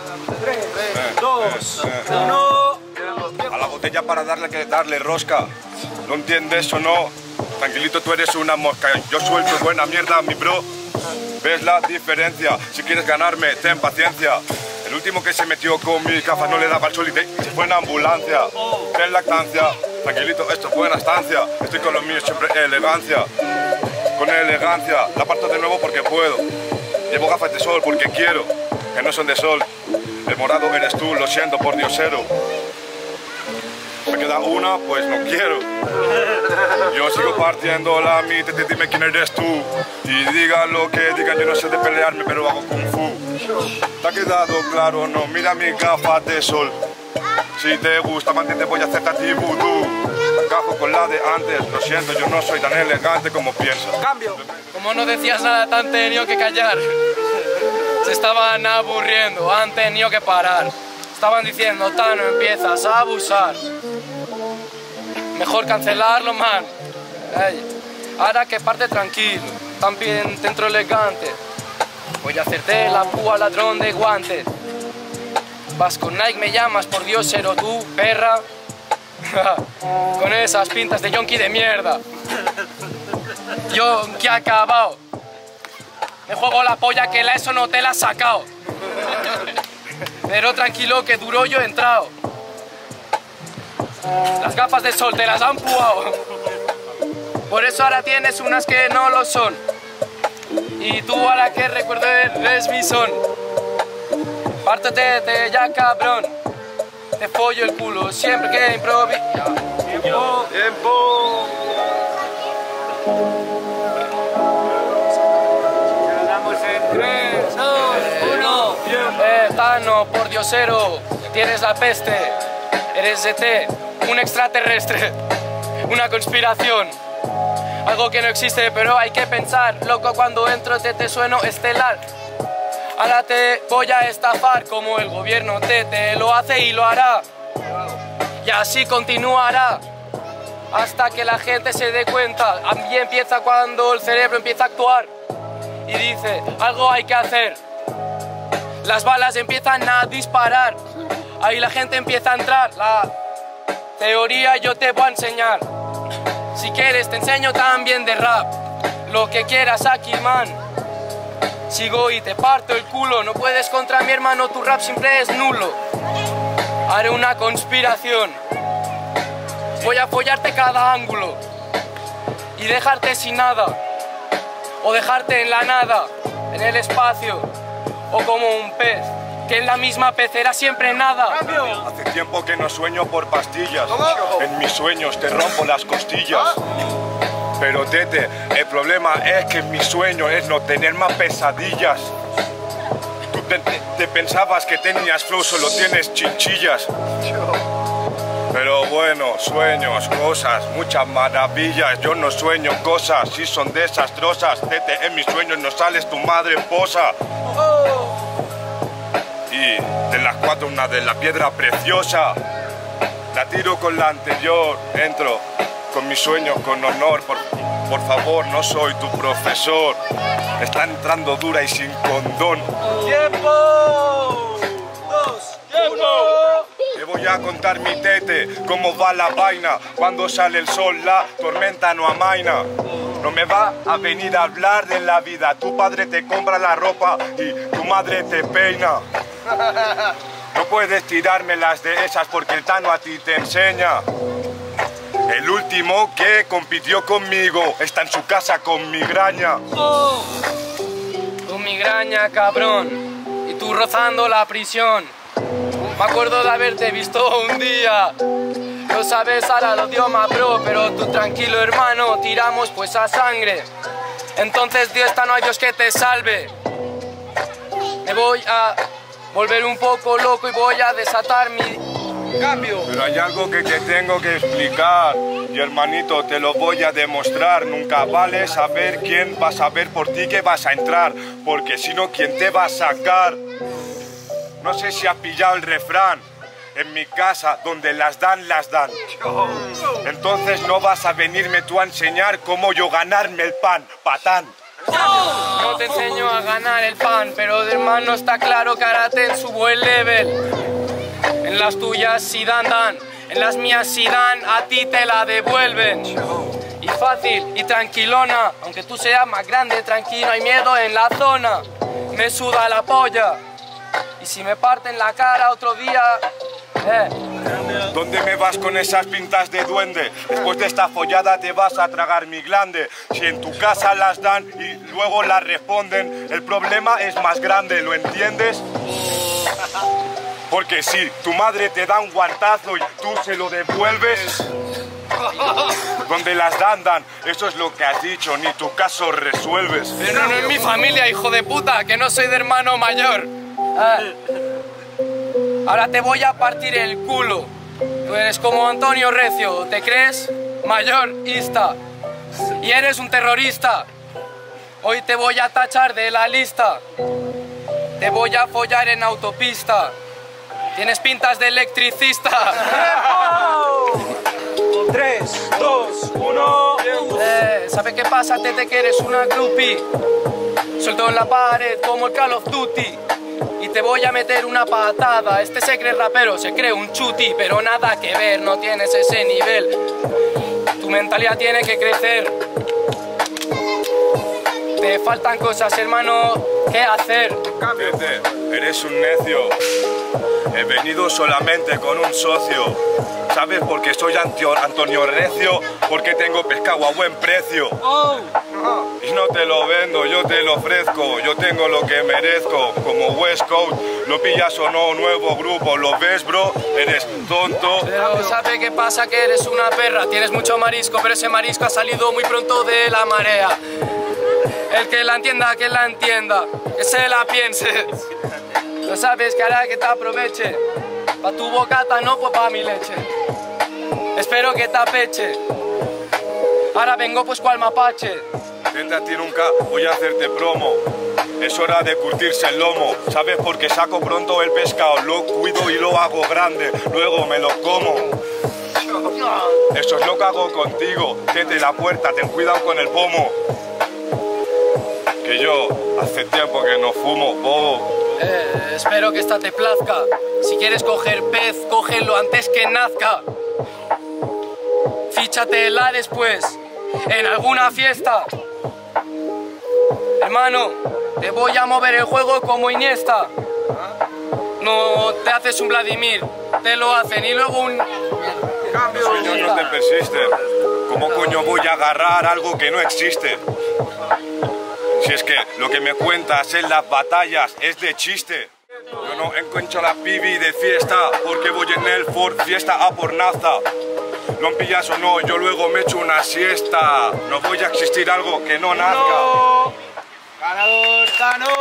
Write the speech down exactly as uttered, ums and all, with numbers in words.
tres, dos, uno. A la botella para darle que darle rosca. ¿No entiendes o no? Tranquilito, tú eres una mosca. Yo suelto buena mierda, mi bro. ¿Ves la diferencia? Si quieres ganarme, ten paciencia. El último que se metió con mis gafas no le daba el sol y te- se fue en ambulancia. Ten lactancia. Tranquilito, esto es buena estancia. Estoy con los míos siempre elegancia. Con elegancia. La parto de nuevo porque puedo. Llevo gafas de sol porque quiero. Que no son de sol. El morado eres tú, lo siento por diosero. Me queda una, pues no quiero. Yo sigo partiendo la mitad, dime quién eres tú. Y diga lo que digan, yo no sé de pelearme, pero hago kung fu. ¿Te ha quedado claro? No, mira mis gafas de sol. Si te gusta, mantente, voy a hacerte a ti vudú. Encajo con la de antes, lo siento, yo no soy tan elegante como piensas. Cambio. Como no decías nada, tan tenido que callar. Se estaban aburriendo, han tenido que parar. Estaban diciendo, Tano, empiezas a abusar. Mejor cancelarlo, man. Ey, ahora que parte tranquilo, también dentro elegante. Voy a hacerte la púa, ladrón de guantes. Vas con Nike, me llamas, por Dios, ero tú, perra. Con esas pintas de yonki de mierda. Yonki acabado. Me juego la polla que la eso no te la has sacado. Pero tranquilo que duro yo he entrado. Las gafas de sol te las han puado. Por eso ahora tienes unas que no lo son. Y tú ahora que recuerdo eres mi son. Pártete de ya cabrón. Te follo el culo siempre que improviso. Tiempo, tiempo. Ganamos en tres, dos, uno. Eh, Tano, por diosero, tienes la peste. Eres E T, un extraterrestre, una conspiración. Algo que no existe, pero hay que pensar. Loco, cuando entro te, te sueno estelar. Ahora te voy a estafar como el gobierno te, te lo hace y lo hará. Y así continuará hasta que la gente se dé cuenta. A mí empieza cuando el cerebro empieza a actuar y dice, algo hay que hacer. Las balas empiezan a disparar. Ahí la gente empieza a entrar. La teoría yo te voy a enseñar. Si quieres te enseño también de rap. Lo que quieras aquí, man. Sigo y te parto el culo. No puedes contra mi hermano, tu rap siempre es nulo. Haré una conspiración. Voy a follarte cada ángulo y dejarte sin nada. O dejarte en la nada, en el espacio. O como un pez que en la misma pecera siempre nada. Hace tiempo que no sueño por pastillas. En mis sueños te rompo las costillas. Pero tete, el problema es que mi sueño es no tener más pesadillas. Tú te, te, te pensabas que tenías flow, solo tienes chinchillas. Pero bueno, sueños, cosas, muchas maravillas. Yo no sueño cosas, si son desastrosas. Tete, en mis sueños no sales tu madre esposa. Y de las cuatro una de la piedra preciosa. La tiro con la anterior, entro con mis sueños con honor. Por, por favor, no soy tu profesor. Está entrando dura y sin condón. ¡Tiempo! ¡Dos! ¡Tiempo! Te voy a contar mi tete, cómo va la vaina. Cuando sale el sol, la tormenta no amaina. No me va a venir a hablar de la vida. Tu padre te compra la ropa y tu madre te peina. No puedes tirarme las de esas porque el Tano a ti te enseña. El último que compitió conmigo está en su casa con migraña. Oh, tu migraña, cabrón, y tú rozando la prisión. Me acuerdo de haberte visto un día. No sabes ahora lo idioma, bro, pero tú tranquilo, hermano, tiramos pues a sangre. Entonces, Dios, no hay Dios que te salve. Me voy a volver un poco loco y voy a desatar mi cambio. Pero hay algo que te tengo que explicar. Y hermanito, te lo voy a demostrar. Nunca vale saber quién va a saber por ti que vas a entrar. Porque si no, ¿quién te va a sacar? No sé si has pillado el refrán. En mi casa, donde las dan, las dan. Entonces no vas a venirme tú a enseñar cómo yo ganarme el pan, patán. No te enseño a ganar el pan, pero de hermano está claro que ahora te subo el level. En las tuyas si dan, dan. En las mías si dan, a ti te la devuelven. Y fácil y tranquilona, aunque tú seas más grande, tranquilo, hay miedo en la zona. Me suda la polla. Y si me parten la cara otro día, eh. ¿Dónde me vas con esas pintas de duende? Después de esta follada te vas a tragar mi glande. Si en tu casa las dan y luego las responden, el problema es más grande, ¿lo entiendes? Porque si tu madre te da un guantazo y tú se lo devuelves, donde las dan, dan, eso es lo que has dicho, ni tu caso resuelves. Pero no es mi familia, hijo de puta, que no soy de hermano mayor. Eh. Ahora te voy a partir el culo. Tú eres como Antonio Recio, ¿te crees? Mayorista. Y eres un terrorista. Hoy te voy a tachar de la lista. Te voy a follar en autopista. Tienes pintas de electricista. tres, dos, uno. Eh, ¿Sabe qué pasa, tete, que eres una groupie? Suelto en la pared como el Call of Duty. Y te voy a meter una patada. Este se cree rapero, se cree un chuti, pero nada que ver, no tienes ese nivel. Tu mentalidad tiene que crecer. Te faltan cosas, hermano, ¿qué hacer? Tete, eres un necio. He venido solamente con un socio. ¿Sabes por qué soy Antio- Antonio Recio? Porque tengo pescado a buen precio. Y no te lo vendo, yo te lo ofrezco. Yo tengo lo que merezco, como West Coast. ¿Lo pillas o no? Nuevo grupo, ¿lo ves, bro? Eres tonto. Pero ¿sabe qué pasa? Que eres una perra. Tienes mucho marisco, pero ese marisco ha salido muy pronto de la marea. El que la entienda, que la entienda, que se la piense. Lo sabes que hará que te aproveche. Pa' tu bocata, no pues pa' mi leche. Espero que te apeche. Ahora vengo pues cual mapache. Tete, a ti nunca voy a hacerte promo. Es hora de curtirse el lomo. ¿Sabes? Porque saco pronto el pescado, lo cuido y lo hago grande. Luego me lo como. Eso es lo que hago contigo. Tete, la puerta, ten cuidado con el pomo. Que yo hace tiempo que no fumo, bobo. Eh, espero que esta te plazca. Si quieres coger pez, cógelo antes que nazca. Fíchatela después, en alguna fiesta. Hermano, te voy a mover el juego como Iniesta. No te haces un Vladimir, te lo hacen y luego un... Los sueños no te persisten. ¿Cómo coño voy a agarrar algo que no existe? Si es que lo que me cuentas en las batallas es de chiste. Yo no encuentro la pibi de fiesta porque voy en el Ford fiesta a por nafta. ¿Lo pillas o no? Yo luego me echo una siesta. No voy a existir algo que no nazca. Ganador, Tano.